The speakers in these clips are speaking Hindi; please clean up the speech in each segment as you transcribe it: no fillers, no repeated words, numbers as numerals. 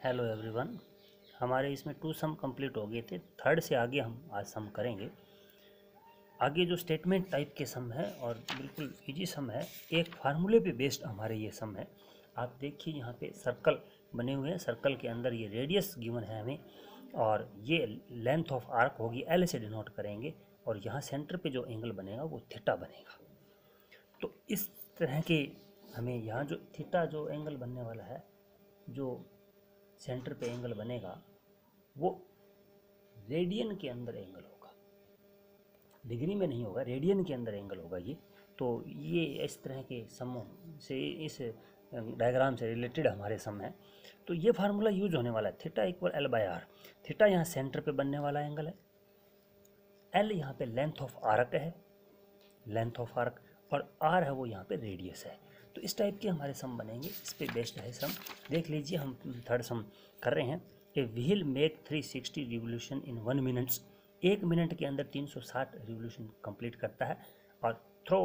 Hello everyone. हमारे इसमें 2 सम कंप्लीट हो गए थे। थर्ड से आगे हम आज सम करेंगे। आगे जो स्टेटमेंट टाइप के सम है और बिल्कुल इजी सम है, एक फार्मूले पे बेस्ड हमारे ये सम है। आप देखिए यहाँ पे सर्कल बने हुए हैं, सर्कल के अंदर ये रेडियस गिवन है हमें और ये लेंथ ऑफ आर्क होगी, एल से डिनोट करेंगे और यहाँ सेंटर पे जो एंगल बनेगा वो थीटा बनेगा। तो इस तरह के हमें यहाँ जो थीटा जो एंगल बनने वाला है, जो सेंटर पे एंगल बनेगा वो रेडियन के अंदर एंगल होगा, डिग्री में नहीं होगा, रेडियन के अंदर एंगल होगा ये। तो ये इस तरह के समों से, इस डायग्राम से रिलेटेड हमारे सम है। तो ये फार्मूला यूज होने वाला है, theta equal L by R. Theta यहाँ सेंटर पे बनने वाला एंगल है, एल यहाँ पे लेंथ ऑफ आर्क है, लेंथ ऑफ आर्क, और आर है वो यहाँ पे रेडियस है। तो इस टाइप के हमारे सम बनेंगे, इस पे बेस्ड है सम। देख लीजिए हम थर्ड सम कर रहे हैं। A wheel make 360 revolution in 1 minutes. 1 minute के अंदर 360 रिवोल्यूशन कंप्लीट करता है। और through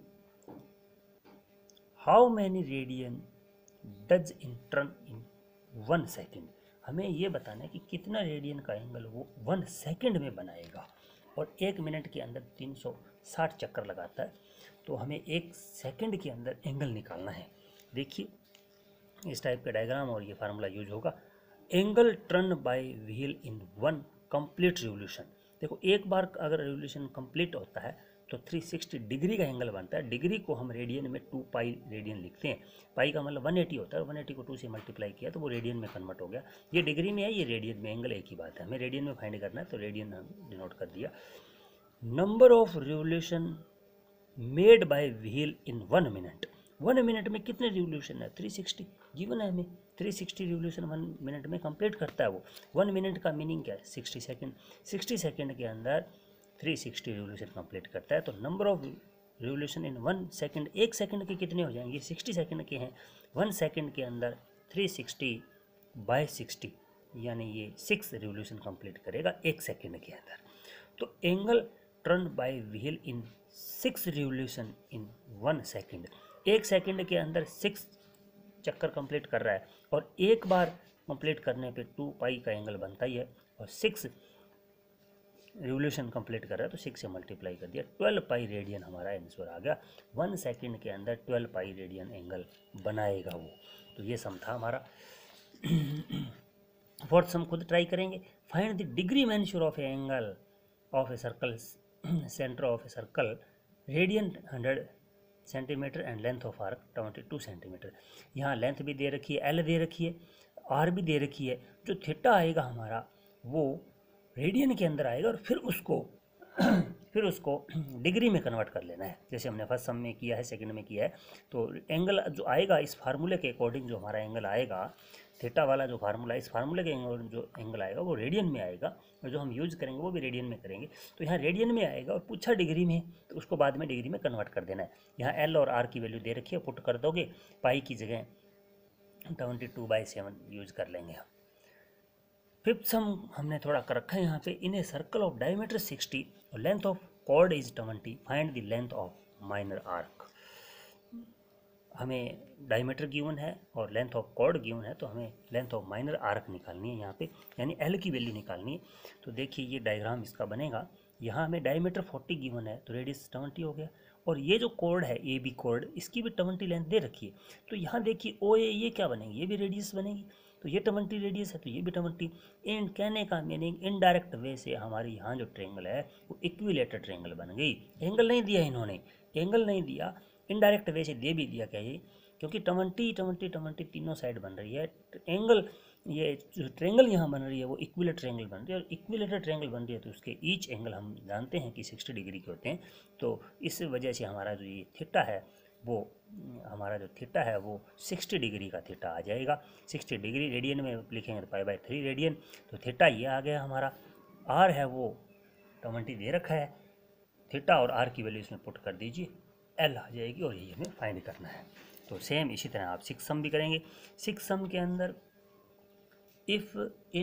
how many radian does in turn in 1 second. हमें ये बताना है कि कितना रेडियन का एंगल वो 1 सेकेंड में बनाएगा और 1 मिनट के अंदर 360 चक्कर लगाता है। तो हमें 1 सेकंड के अंदर एंगल निकालना है। देखिए इस टाइप का डायग्राम और ये फार्मूला यूज होगा। Angle turn by wheel in 1 complete revolution. देखो एक बार अगर रिवोल्यूशन कंप्लीट होता है तो 360 डिग्री का एंगल बनता है। डिग्री को हम रेडियन में 2 पाई रेडियन लिखते हैं। पाई का मतलब 180 होता है, 180 को 2 से मल्टीप्लाई किया तो वो रेडियन में कन्वर्ट हो गया। ये डिग्री में है, ये रेडियन में, एंगल एक ही बात है। हमें रेडियन में फाइंड करना है तो रेडियन डिनोट कर दिया। Number of revolution made by wheel in 1 minute. 1 minute में कितने रिवोल्यूशन है? 360 गिवन है हमें। 360 रिवोल्यूशन 1 मिनट में कंप्लीट करता है वो। 1 मिनट का मीनिंग क्या है? 60 सेकेंड। 60 सेकेंड के अंदर 360 रिवोल्यूशन कंप्लीट करता है। तो number of revolution in 1 second, 1 second के कितने हो जाएंगे? 60 सेकेंड के हैं। 1 सेकेंड के अंदर 360 बाय 60 यानी ये 6 रिवोल्यूशन कंप्लीट करेगा 1 सेकेंड के अंदर। तो angle turn by wheel in 6 revolution in 1 second. 1 second के अंदर 6 चक्कर कंप्लीट कर रहा है और एक बार कंप्लीट करने पे 2 पाई का एंगल बनता ही है और 6 रिवोल्यूशन कंप्लीट कर रहा है तो 6 से मल्टीप्लाई कर दिया, 12 पाई रेडियन हमारा आंसर आ गया। 1 सेकेंड के अंदर 12 पाई रेडियन एंगल बनाएगा वो। तो ये सम था हमारा। फोर्थ सम खुद ट्राई करेंगे। Find the degree measure of angle of a circle centre of a circle, radian 100 centimetre and length of arc 22 centimetre. यहाँ लेंथ भी दे रखी है, एल दे रखी है, आर भी दे रखी है। जो थीटा आएगा हमारा वो रेडियन के अंदर आएगा और फिर उसको डिग्री में कन्वर्ट कर लेना है, जैसे हमने फर्स्ट सम में किया है, सेकंड में किया है। तो एंगल जो आएगा इस फार्मूले के अकॉर्डिंग, जो हमारा एंगल आएगा थीटा वाला जो फार्मूला, इस फार्मूले के जो एंगल आएगा वो रेडियन में आएगा और जो हम यूज़ करेंगे वो भी रेडियन में करेंगे। तो यहाँ रेडियन में आएगा और पूछा डिग्री में, तो उसको बाद में डिग्री में कन्वर्ट कर देना है। यहाँ एल और आर की वैल्यू दे रखी है, पुट कर दोगे, पाई की जगह 22/7 यूज कर लेंगे हम। फिफ्थ सम हमने थोड़ा कर रखा है यहाँ पे। In a circle of diameter 60 और length of chord is 20, find the length of minor arc. हमें डायमीटर गिवन है और लेंथ ऑफ कॉर्ड गिवन है, तो हमें लेंथ ऑफ माइनर आर्क निकालनी है यहाँ पे, यानी एल की वैल्यू निकालनी है। तो देखिए ये डायग्राम इसका बनेगा। यहाँ हमें डायमीटर 40 गिवन है तो रेडियस 20 हो गया, और ये जो कॉर्ड है ए बी कॉर्ड, इसकी भी 20 लेंथ दे रखी है। तो यहाँ देखिए ओ ए, ये क्या बनेगी? ये भी रेडियस बनेगी। तो ये 20 रेडियस है तो ये भी 20। इन कहने का मीनिंग इनडायरेक्ट वे से हमारी यहाँ जो ट्रेंगल है वो इक्विलेटर ट्रेंगल बन गई। एंगल नहीं दिया इन्होंने, एंगल नहीं दिया, इनडायरेक्ट वे से दे भी दिया क्या ये, क्योंकि 20 तीनों साइड बन रही है। एंगल ये जो ट्रेंगल यहाँ बन रही है वो इक्विलेटर ट्रेंगल बन रही है, और इक्विलेटर ट्रेंगल बन रही है तो उसके ईच एंगल हम जानते हैं कि 60 डिग्री के होते हैं। तो इस वजह से हमारा जो ये थीटा है वो, हमारा जो थीटा है वो 60 डिग्री का थीटा आ जाएगा। 60 डिग्री रेडियन में लिखेंगे तो पाई/3 रेडियन। तो थीटा ये आ गया हमारा। आर है वो 20 दे रखा है, थीटा और आर की वैल्यू इसमें पुट कर दीजिए, एल आ जाएगी और यही हमें फाइंड करना है। तो सेम इसी तरह आप 6 सम भी करेंगे। 6 सम के अंदर if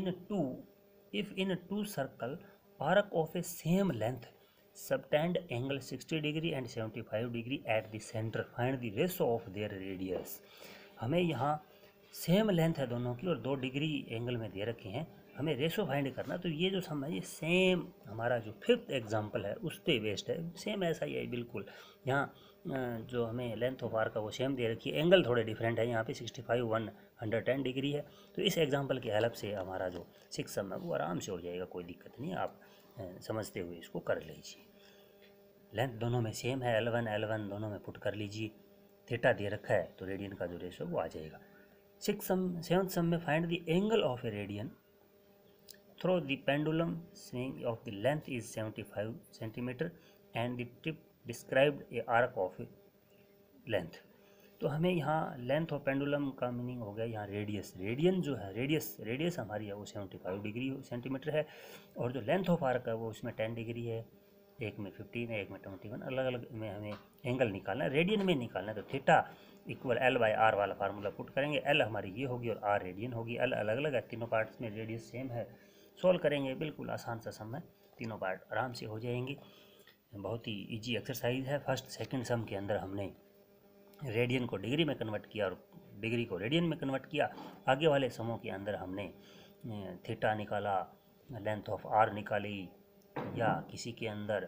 in two circle arc of a same length subtend angle 60 degree and 75 degree at the centre, find the ratio of their radius. हमें यहाँ सेम लेंथ है दोनों की और 2 डिग्री एंगल में दे रखे हैं, हमें रेशो फाइंड करना। तो ये जो सम है ये सेम हमारा जो 5th एग्जाम्पल है उस पर बेस्ड है, सेम ऐसा ही है बिल्कुल। यहाँ जो हमें लेंथ ऑफ आर का वो सेम दे रखी है, एंगल थोड़े डिफरेंट है, यहाँ पे 65 110 डिग्री है। तो इस एग्जाम्पल की हेल्प से हमारा जो 6 सम है वो आराम से हो जाएगा, कोई दिक्कत नहीं, आप समझते हुए इसको कर लीजिए। लेंथ दोनों में सेम है, L1 दोनों में पुट कर लीजिए, थीटा दे रखा है तो रेडियन का जो रेशो वो आ जाएगा। 7th सम में find the angle of a radian through the pendulum swing of the length is 75 centimetre and the tip described a arc of length. तो हमें यहाँ लेंथ ऑफ पेंडुलम का मीनिंग हो गया यहाँ रेडियस, रेडियन जो है रेडियस हमारी है वो 75 डिग्री सेंटीमीटर है, और जो लेंथ ऑफ आर्क है वो उसमें 10 डिग्री है, एक में 15 है, एक में 21, अलग अलग में हमें एंगल निकालना है, रेडियन में निकालना है। तो थीटा इक्वल L/R वाला फार्मूला पुट करेंगे, L हमारी ये होगी और R रेडियन होगी। L अलग अलग है, तीनों पार्ट्स में रेडियस सेम है। सॉल्व करेंगे, बिल्कुल आसान सा सम है, तीनों पार्ट आराम से हो जाएंगे। बहुत ही ईजी एक्सरसाइज है। फर्स्ट सेकंड सम के अंदर हमने रेडियन को डिग्री में कन्वर्ट किया और डिग्री को रेडियन में कन्वर्ट किया। आगे वाले समों के अंदर हमने थीटा निकाला, लेंथ ऑफ आर निकाली, या किसी के अंदर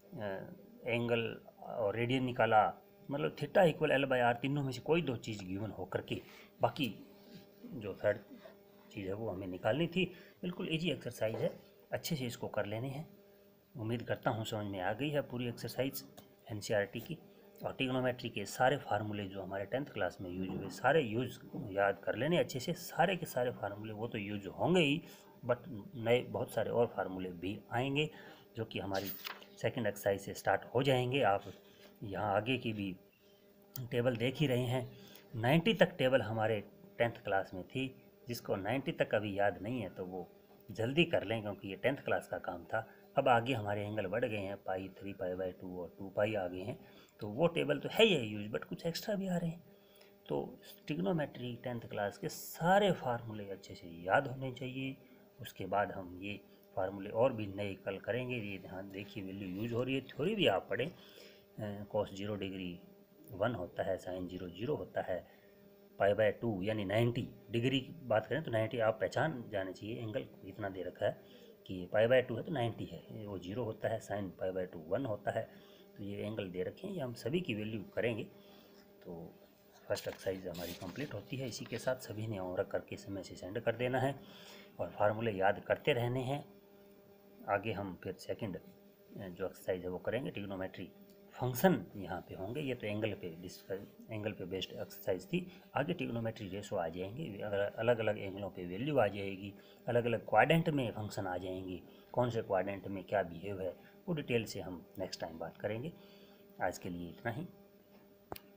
एंगल और रेडियन निकाला। मतलब थीटा इक्वल L/R, तीनों में से कोई दो चीज़ गिवन होकर के बाकी जो थर्ड चीज़ है वो हमें निकालनी थी। बिल्कुल इजी एक्सरसाइज है, अच्छे से इसको कर लेने हैं। उम्मीद करता हूँ समझ में आ गई है पूरी एक्सरसाइज NCERT की। और ट्रिग्नोमेट्री के सारे फार्मूले जो हमारे 10th क्लास में यूज हुए सारे यूज याद कर लेने अच्छे से। सारे के सारे फार्मूले वो तो यूज होंगे ही, बट नए बहुत सारे और फार्मूले भी आएंगे जो कि हमारी सेकंड एक्सरसाइज से स्टार्ट हो जाएंगे। आप यहाँ आगे की भी टेबल देख ही रहे हैं। 90 तक टेबल हमारे 10th क्लास में थी, जिसको 90 तक अभी याद नहीं है तो वो जल्दी कर लें, क्योंकि ये 10th क्लास का काम था। अब आगे हमारे एंगल बढ़ गए हैं, पाई 3 पाई/2 और 2 पाई आ गए हैं, तो वो टेबल तो है ही यूज, बट कुछ एक्स्ट्रा भी आ रहे हैं। तो ट्रिग्नोमेट्री 10th क्लास के सारे फार्मूले अच्छे से याद होने चाहिए। उसके बाद हम ये फार्मूले और भी नए कल करेंगे। ये ध्यान देखिए, वैल्यू यूज हो रही है, थ्योरी भी आप पढ़ें। cos 0 डिग्री 1 होता है, sin 0 0 होता है, पाई/2 यानी 90 डिग्री की बात करें तो 90 आप पहचान जाने चाहिए। एंगल इतना दे रखा है कि पाई/2 है तो 90 है, वो 0 होता है, sin पाई/2 1 होता है। तो ये एंगल दे रखे हैं, ये हम सभी की वैल्यू करेंगे। तो फर्स्ट एक्सरसाइज हमारी कंप्लीट होती है। इसी के साथ सभी ने होमवर्क करके समय से सेंड कर देना है और फार्मूले याद करते रहने हैं। आगे हम फिर सेकंड जो एक्सरसाइज है वो करेंगे। ट्रिग्नोमेट्री फंक्शन यहाँ पे होंगे, ये तो एंगल पे बेस्ड एक्सरसाइज थी। आगे ट्रिग्नोमेट्री रेशो आ जाएंगे, अलग अलग एंगलों पे वैल्यू आ जाएगी, अलग अलग क्वाड्रेंट में फंक्शन आ जाएंगे, कौन से क्वाड्रेंट में क्या बिहेव है वो डिटेल से हम नेक्स्ट टाइम बात करेंगे। आज के लिए इतना ही।